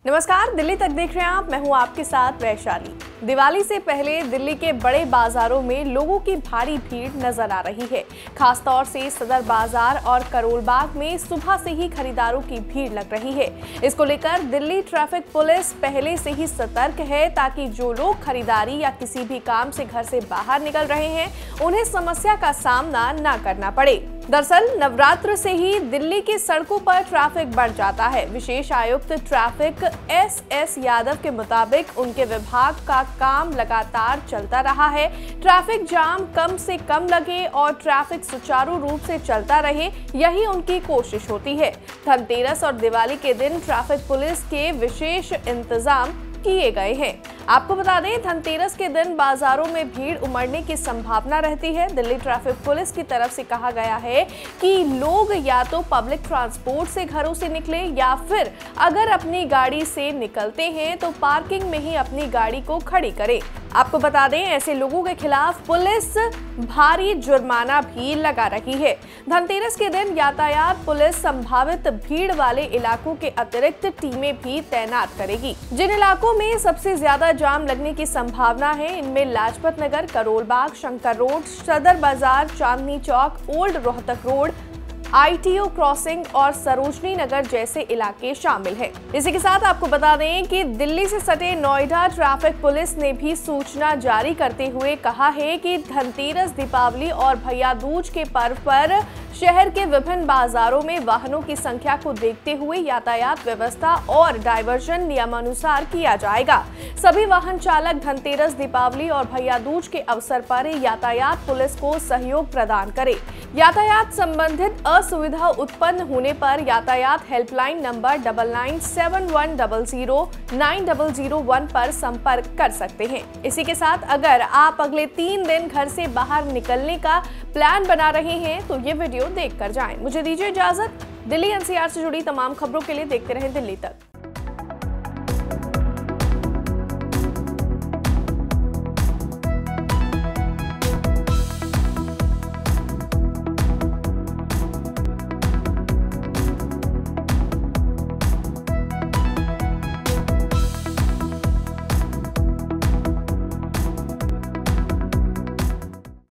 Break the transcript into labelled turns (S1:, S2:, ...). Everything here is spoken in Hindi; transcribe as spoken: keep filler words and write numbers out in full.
S1: नमस्कार, दिल्ली तक देख रहे हैं आप। मैं हूं आपके साथ वैशाली। दिवाली से पहले दिल्ली के बड़े बाजारों में लोगों की भारी भीड़ नजर आ रही है। खासतौर से सदर बाजार और करोल बाग में सुबह से ही खरीदारों की भीड़ लग रही है। इसको लेकर दिल्ली ट्रैफिक पुलिस पहले से ही सतर्क है ताकि जो लोग खरीदारी या किसी भी काम से घर से बाहर निकल रहे हैं उन्हें समस्या का सामना न करना पड़े। दरअसल नवरात्र से ही दिल्ली की सड़कों पर ट्रैफिक बढ़ जाता है। विशेष आयुक्त ट्रैफिक एस एस यादव के मुताबिक उनके विभाग का काम लगातार चलता रहा है। ट्रैफिक जाम कम से कम लगे और ट्रैफिक सुचारू रूप से चलता रहे, यही उनकी कोशिश होती है। धनतेरस और दिवाली के दिन ट्रैफिक पुलिस के विशेष इंतजाम किए गए हैं। आपको बता दें, धनतेरस के दिन बाजारों में भीड़ उमड़ने की संभावना रहती है। दिल्ली ट्रैफिक पुलिस की तरफ से कहा गया है कि लोग या तो पब्लिक ट्रांसपोर्ट से घरों से निकले या फिर अगर अपनी गाड़ी से निकलते हैं तो पार्किंग में ही अपनी गाड़ी को खड़ी करें। आपको बता दें, ऐसे लोगों के खिलाफ पुलिस भारी जुर्माना भी लगा रही है। धनतेरस के दिन यातायात पुलिस संभावित भीड़ वाले इलाकों के अतिरिक्त टीमें भी तैनात करेगी। जिन इलाकों में सबसे ज्यादा जाम लगने की संभावना है, इनमें Lajpat Nagar, Karol Bagh, Shankar road, Sadar Bazaar, Chandni Chowk, old Rohtak road, I T O crossing और सरोजनी नगर जैसे इलाके शामिल हैं। इसी के साथ आपको बता दें कि दिल्ली से सटे नोएडा ट्रैफिक पुलिस ने भी सूचना जारी करते हुए कहा है कि धनतेरस, दीपावली और भैया दूज के पर्व पर शहर के विभिन्न बाजारों में वाहनों की संख्या को देखते हुए यातायात व्यवस्था और डायवर्जन नियमानुसार किया जाएगा। सभी वाहन चालक धनतेरस, दीपावली और भैया दूज के अवसर पर यातायात पुलिस को सहयोग प्रदान करें। यातायात संबंधित असुविधा उत्पन्न होने पर यातायात helpline number double nine seven one double zero nine double zero one पर संपर्क कर सकते हैं। इसी के साथ अगर आप अगले तीन दिन घर से बाहर निकलने का प्लान बना रहे हैं तो ये वीडियो देख कर जाएं। मुझे दीजिए इजाजत। दिल्ली एन सी आर से जुड़ी तमाम खबरों के लिए देखते रहें दिल्ली तक।